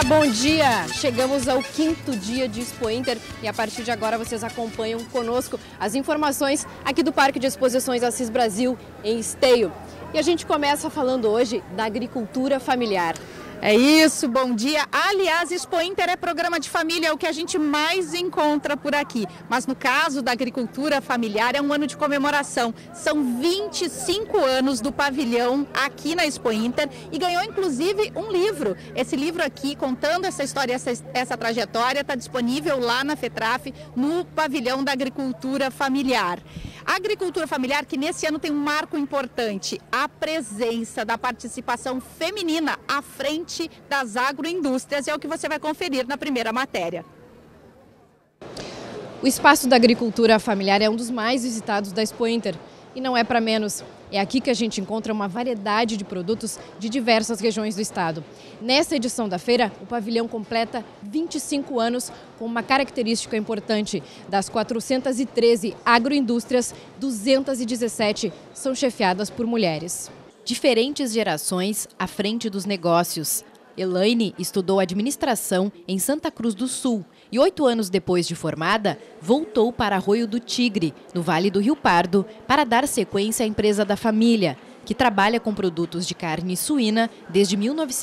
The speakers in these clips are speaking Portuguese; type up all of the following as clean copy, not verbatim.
bom dia! Chegamos ao 5º dia de Expo Inter e a partir de agora vocês acompanham conosco as informações aqui do Parque de Exposições Assis Brasil, em Esteio. E a gente começa falando hoje da agricultura familiar. É isso, bom dia. Aliás, Expo Inter é programa de família, é o que a gente mais encontra por aqui. Mas no caso da agricultura familiar é um ano de comemoração. São 25 anos do pavilhão aqui na Expo Inter e ganhou inclusive um livro. Esse livro aqui, contando essa história, essa trajetória, está disponível lá na FETRAF, no pavilhão da agricultura familiar. A agricultura familiar que nesse ano tem um marco importante, a presença da participação feminina à frente das agroindústrias, é o que você vai conferir na primeira matéria. O espaço da agricultura familiar é um dos mais visitados da Expo Inter e não é para menos. É aqui que a gente encontra uma variedade de produtos de diversas regiões do estado. Nessa edição da feira, o pavilhão completa 25 anos com uma característica importante. Das 413 agroindústrias, 217 são chefiadas por mulheres. Diferentes gerações à frente dos negócios. Elaine estudou administração em Santa Cruz do Sul e 8 anos depois de formada, voltou para Arroio do Tigre, no Vale do Rio Pardo, para dar sequência à empresa da família, que trabalha com produtos de carne suína desde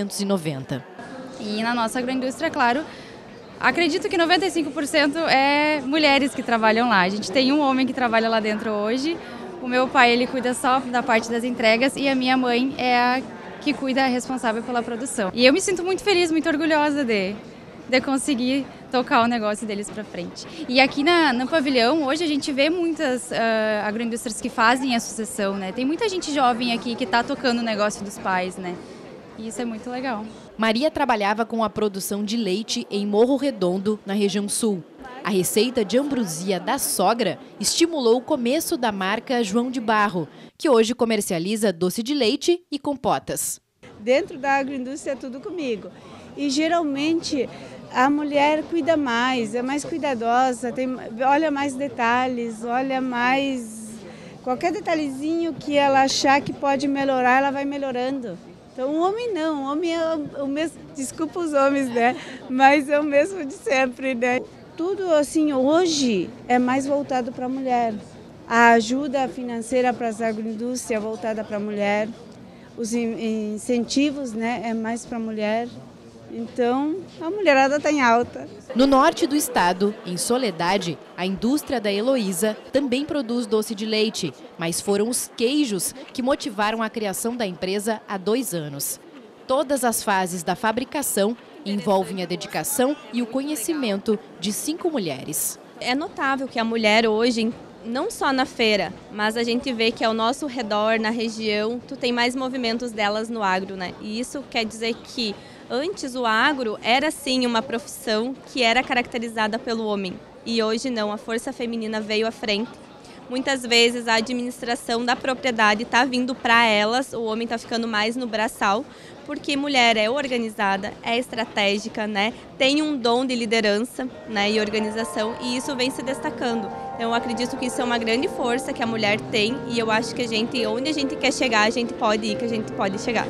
1990. E na nossa agroindústria, claro, acredito que 95% é mulheres que trabalham lá. A gente tem um homem que trabalha lá dentro hoje. O meu pai, ele cuida só da parte das entregas e a minha mãe é a que cuida, é responsável pela produção. E eu me sinto muito feliz, muito orgulhosa de conseguir tocar o negócio deles para frente. E aqui no pavilhão, hoje a gente vê muitas agroindústrias que fazem a sucessão, né? Tem muita gente jovem aqui que está tocando o negócio dos pais, né? E isso é muito legal. Maria trabalhava com a produção de leite em Morro Redondo, na região sul. A receita de ambrosia da sogra estimulou o começo da marca João de Barro, que hoje comercializa doce de leite e compotas. Dentro da agroindústria é tudo comigo. E geralmente a mulher cuida mais, é mais cuidadosa, olha mais detalhes, olha mais... Qualquer detalhezinho que ela achar que pode melhorar, ela vai melhorando. Então o homem não, o homem é o mesmo, desculpa os homens, né? Mas é o mesmo de sempre, né? Tudo assim, hoje é mais voltado para a mulher. A ajuda financeira para as agroindústrias é voltada para a mulher. Os incentivos, né, é mais para a mulher. Então, a mulherada está em alta. No norte do estado, em Soledade, a indústria da Heloísa também produz doce de leite, mas foram os queijos que motivaram a criação da empresa há 2 anos. Todas as fases da fabricação envolvem a dedicação e o conhecimento de 5 mulheres. É notável que a mulher hoje, não só na feira, mas a gente vê que ao nosso redor, na região, tu tem mais movimentos delas no agro, né? E isso quer dizer que antes o agro era sim uma profissão que era caracterizada pelo homem. E hoje não, a força feminina veio à frente. Muitas vezes a administração da propriedade está vindo para elas, o homem está ficando mais no braçal, porque mulher é organizada, é estratégica, né? Tem um dom de liderança, né, e organização, e isso vem se destacando. Então, eu acredito que isso é uma grande força que a mulher tem e eu acho que a gente, onde a gente quer chegar, a gente pode ir, que a gente pode chegar.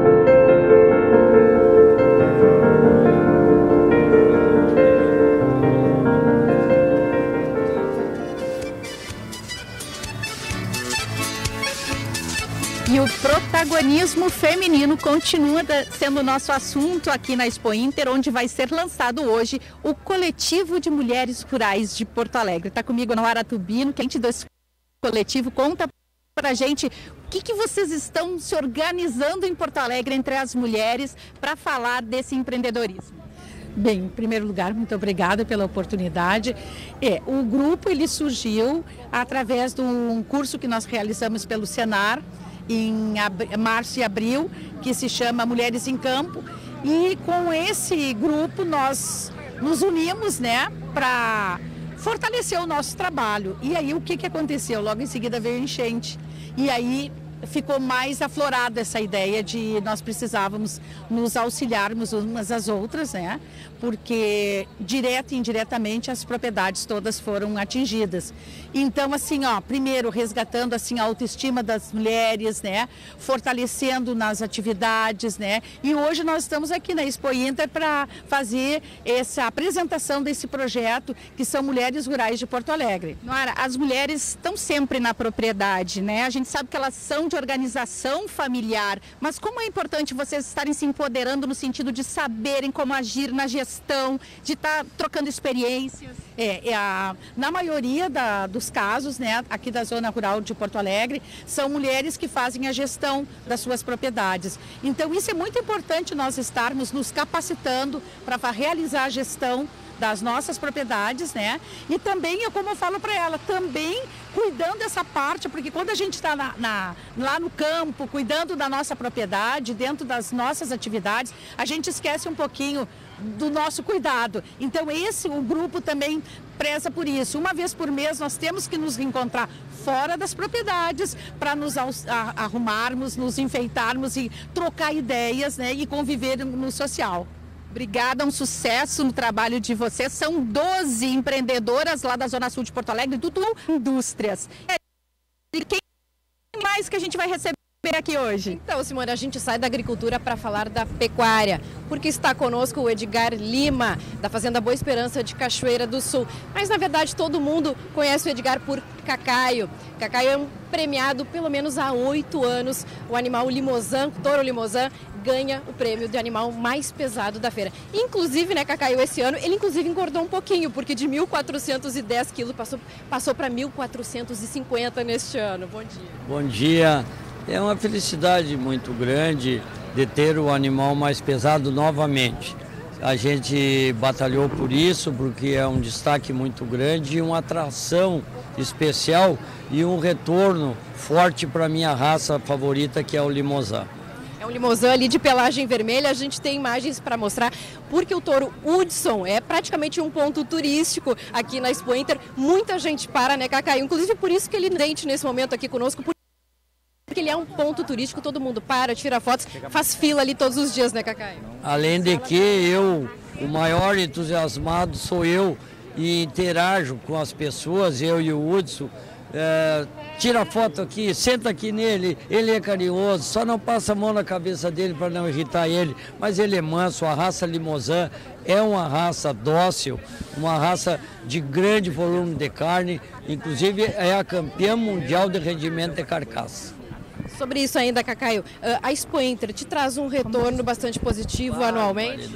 E o protagonismo feminino continua sendo o nosso assunto aqui na Expo Inter, onde vai ser lançado hoje o Coletivo de Mulheres Rurais de Porto Alegre. Está comigo Noara Tubino, que é desse coletivo. Conta para a gente o que vocês estão se organizando em Porto Alegre entre as mulheres para falar desse empreendedorismo. Bem, em primeiro lugar, muito obrigada pela oportunidade. O grupo ele surgiu através de um curso que nós realizamos pelo Senar, em março e abril, que se chama Mulheres em Campo, e com esse grupo nós nos unimos, né, para fortalecer o nosso trabalho. E aí o que aconteceu? Logo em seguida veio a enchente, e aí ficou mais aflorada essa ideia de nós precisávamos nos auxiliarmos umas às outras, né? Porque direta e indiretamente as propriedades todas foram atingidas. Então, assim, ó, primeiro resgatando assim a autoestima das mulheres, né? Fortalecendo nas atividades, né? E hoje nós estamos aqui na Expo Inter para fazer essa apresentação desse projeto, que são Mulheres Rurais de Porto Alegre. Noara, as mulheres estão sempre na propriedade, né? A gente sabe que elas são de organização familiar, mas como é importante vocês estarem se empoderando no sentido de saberem como agir na gestão, de estar trocando experiências? Na maioria dos casos, né, aqui da zona rural de Porto Alegre, são mulheres que fazem a gestão das suas propriedades. Então isso é muito importante nós estarmos nos capacitando para realizar a gestão das nossas propriedades, né? E também, como eu falo para ela, também cuidando dessa parte, porque quando a gente está lá no campo, cuidando da nossa propriedade, dentro das nossas atividades, a gente esquece um pouquinho do nosso cuidado. Então o grupo também preza por isso. Uma vez por mês nós temos que nos reencontrar fora das propriedades para nos arrumarmos, nos enfeitarmos e trocar ideias, né? E conviver no social. Obrigada, um sucesso no trabalho de vocês. São 12 empreendedoras lá da Zona Sul de Porto Alegre, do Tutu Indústrias. E quem mais que a gente vai receber aqui hoje? Então, Simone, a gente sai da agricultura para falar da pecuária, porque está conosco o Edgar Lima, da Fazenda Boa Esperança de Cachoeira do Sul. Mas, na verdade, todo mundo conhece o Edgar por Cacaio. Cacaio é um premiado pelo menos há 8 anos. O animal Limousin, touro Limousin, ganha o prêmio de animal mais pesado da feira. Inclusive, né, Cacaio, esse ano, ele inclusive engordou um pouquinho, porque de 1.410 quilos passou para 1.450 neste ano. Bom dia. Bom dia. É uma felicidade muito grande de ter o animal mais pesado novamente. A gente batalhou por isso, porque é um destaque muito grande e uma atração especial e um retorno forte para a minha raça favorita, que é o Limousin. É um Limousin ali de pelagem vermelha, a gente tem imagens para mostrar, porque o touro Hudson é praticamente um ponto turístico aqui na Expo Inter. Muita gente para, né, Cacaio? Inclusive por isso que ele dente nesse momento aqui conosco, porque ele é um ponto turístico, todo mundo para, tira fotos, faz fila ali todos os dias, né, Cacaio? Além de que o maior entusiasmado sou eu e interajo com as pessoas, eu e o Hudson. Tira foto aqui, senta aqui nele, ele é carinhoso, só não passa a mão na cabeça dele para não irritar ele, mas ele é manso. A raça Limousin é uma raça dócil, uma raça de grande volume de carne, inclusive é a campeã mundial de rendimento de carcaça. Sobre isso ainda, Cacaio, a Expo Inter te traz um retorno bastante positivo anualmente?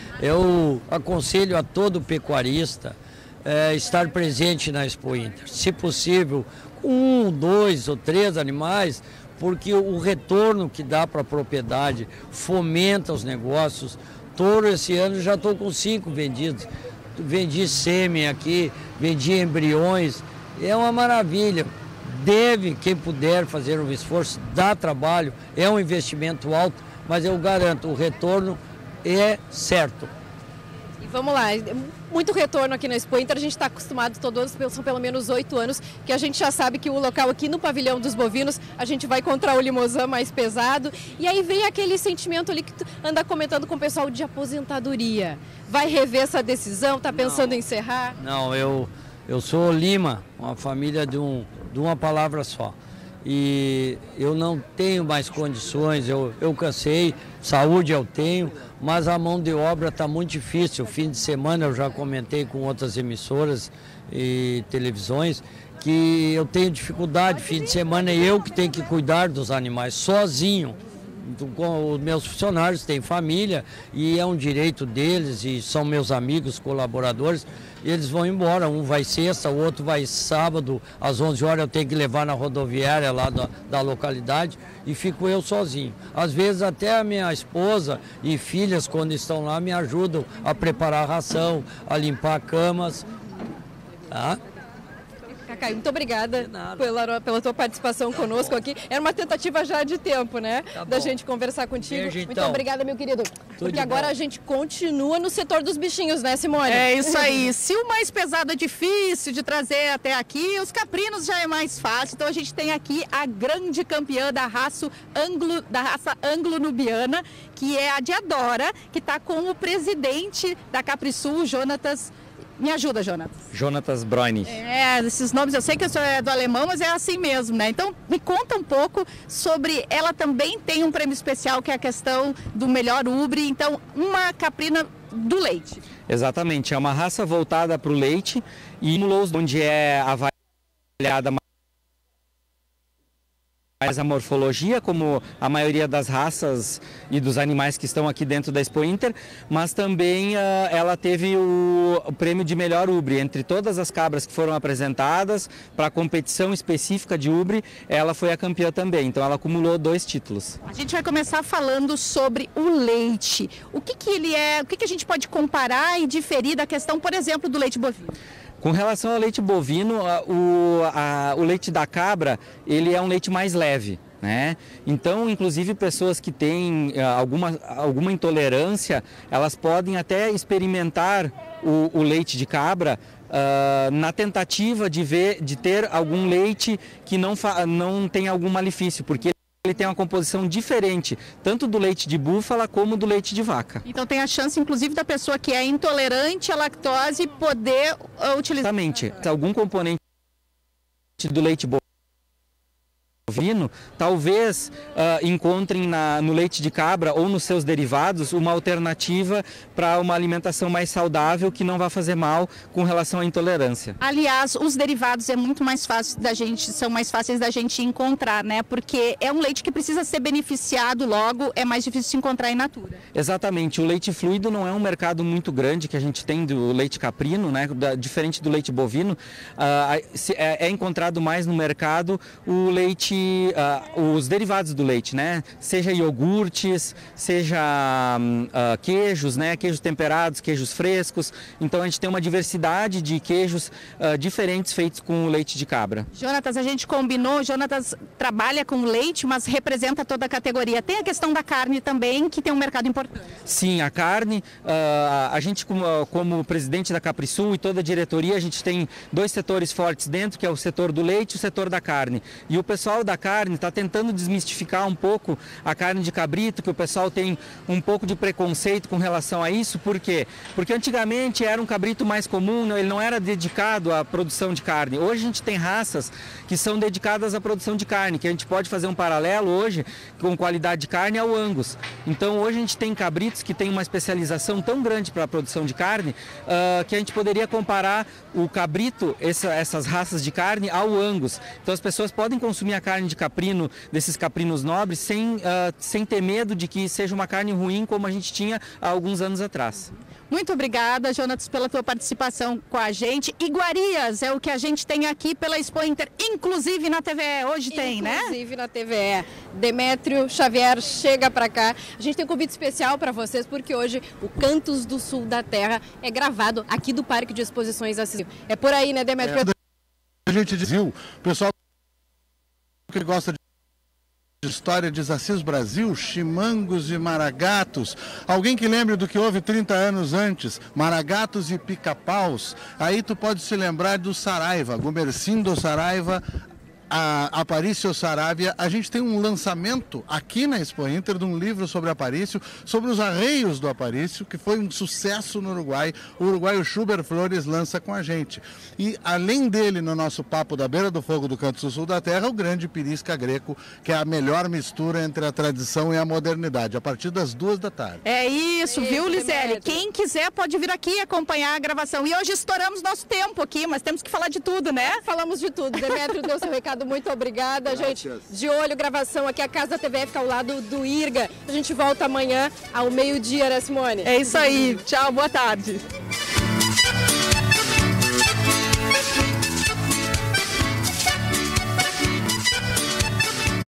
Eu aconselho a todo pecuarista estar presente na Expo Inter, se possível, com 1, 2 ou 3 animais, porque o retorno que dá para a propriedade fomenta os negócios. Touro, esse ano já estou com 5 vendidos, vendi sêmen aqui, vendi embriões, é uma maravilha. Deve, quem puder, fazer um esforço, dá trabalho, é um investimento alto, mas eu garanto, o retorno é certo. E vamos lá, muito retorno aqui na Expo Inter, a gente está acostumado todos, são pelo menos 8 anos, que a gente já sabe que o local aqui no pavilhão dos bovinos, a gente vai encontrar o Limousin mais pesado, e aí vem aquele sentimento ali que tu anda comentando com o pessoal de aposentadoria. Vai rever essa decisão, está pensando em encerrar? Não, eu sou Lima, uma família de uma palavra só. E eu não tenho mais condições, eu cansei, saúde eu tenho, mas a mão de obra está muito difícil. Fim de semana eu já comentei com outras emissoras e televisões que eu tenho dificuldade, fim de semana é eu que tenho que cuidar dos animais sozinho. Com os meus funcionários têm família e é um direito deles e são meus amigos, colaboradores, e eles vão embora, um vai sexta, o outro vai sábado, às 11 horas eu tenho que levar na rodoviária lá da localidade e fico eu sozinho. Às vezes até a minha esposa e filhas, quando estão lá, me ajudam a preparar a ração, a limpar camas, tá? Cacaio, muito obrigada pela tua participação conosco aqui. Era uma tentativa já de tempo, né? Da gente conversar contigo. Beijo, então. Muito obrigada, meu querido. Porque agora a gente continua no setor dos bichinhos, né, Simone? É isso aí. Se o mais pesado é difícil de trazer até aqui, os caprinos já é mais fácil. Então a gente tem aqui a grande campeã da raça anglo-nubiana, que é a Diadora, que está com o presidente da Caprisul, Jonatas. Me ajuda, Jonatas. Jonatas Broini. Esses nomes eu sei que eu sou do alemão, mas é assim mesmo, né? Então, me conta um pouco sobre... Ela também tem um prêmio especial, que é a questão do melhor ubre. Então, uma caprina do leite. Exatamente. É uma raça voltada para o leite e onde é avaliada mais a morfologia, como a maioria das raças e dos animais que estão aqui dentro da Expo Inter, mas também ela teve o prêmio de melhor ubre. Entre todas as cabras que foram apresentadas para a competição específica de ubre, ela foi a campeã também, então ela acumulou 2 títulos. A gente vai começar falando sobre o leite. O que ele é, o que a gente pode comparar e diferir da questão, por exemplo, do leite bovino? Com relação ao leite bovino, o leite da cabra, ele é um leite mais leve, né? Então, inclusive, pessoas que têm alguma intolerância, elas podem até experimentar o leite de cabra na tentativa de ter algum leite que não tem algum malefício, porque ele tem uma composição diferente, tanto do leite de búfala como do leite de vaca. Então tem a chance, inclusive, da pessoa que é intolerante à lactose poder utilizar... Exatamente. Algum componente do leite bovino, talvez encontrem no leite de cabra ou nos seus derivados uma alternativa para uma alimentação mais saudável que não vai fazer mal com relação à intolerância. Aliás, os derivados são mais fáceis da gente encontrar, né? Porque é um leite que precisa ser beneficiado logo, é mais difícil de encontrar in natura. Exatamente. O leite fluido não é um mercado muito grande que a gente tem do leite caprino, né? Diferente do leite bovino, é encontrado mais no mercado o leite os derivados do leite, né? Seja iogurtes, seja queijos, né? Queijos temperados, queijos frescos. Então a gente tem uma diversidade de queijos diferentes feitos com leite de cabra. Jonatas, a gente combinou, Jonatas trabalha com leite, mas representa toda a categoria. Tem a questão da carne também, que tem um mercado importante. Sim, a carne, a gente como presidente da Caprisul e toda a diretoria, a gente tem 2 setores fortes dentro, que é o setor do leite e o setor da carne. E o pessoal da carne está tentando desmistificar um pouco a carne de cabrito, que o pessoal tem um pouco de preconceito com relação a isso. Por quê? Porque antigamente era um cabrito mais comum, ele não era dedicado à produção de carne. Hoje a gente tem raças que são dedicadas à produção de carne, que a gente pode fazer um paralelo hoje com qualidade de carne ao Angus. Então hoje a gente tem cabritos que têm uma especialização tão grande para a produção de carne que a gente poderia comparar o cabrito, essas raças de carne, ao Angus. Então as pessoas podem consumir a carne de caprino, desses caprinos nobres, sem ter medo de que seja uma carne ruim como a gente tinha há alguns anos atrás. Muito obrigada, Jonatas, pela tua participação com a gente. Iguarias é o que a gente tem aqui pela Expo Inter, inclusive na TVE. Hoje tem, né? Inclusive na TVE. Demétrio Xavier, chega pra cá. A gente tem um convite especial para vocês, porque hoje o Cantos do Sul da Terra é gravado aqui do Parque de Exposições Assis. É por aí, né, Demétrio? A gente dizia, o pessoal que gosta de história de Assis Brasil, chimangos e maragatos. Alguém que lembre do que houve 30 anos antes, maragatos e pica-paus. Aí tu pode se lembrar do Saraiva, Gumercindo Saraiva, a Aparício Saravia. A gente tem um lançamento aqui na Expo Inter de um livro sobre Aparício, sobre os arreios do Aparício, que foi um sucesso no Uruguai. O uruguaio Schubert Flores lança com a gente. E além dele, no nosso papo da Beira do Fogo do Canto do Sul da Terra, o grande Pirisca Greco, que é a melhor mistura entre a tradição e a modernidade, a partir das 2 da tarde. É isso, viu, Liseli? Quem quiser pode vir aqui acompanhar a gravação. E hoje estouramos nosso tempo aqui, mas temos que falar de tudo, né? Falamos de tudo. Demétrio deu seu recado. Muito obrigada, gente. De olho, gravação aqui, a Casa da TVE fica ao lado do IRGA. A gente volta amanhã ao meio-dia, né, Simone? É isso aí. Tchau, boa tarde.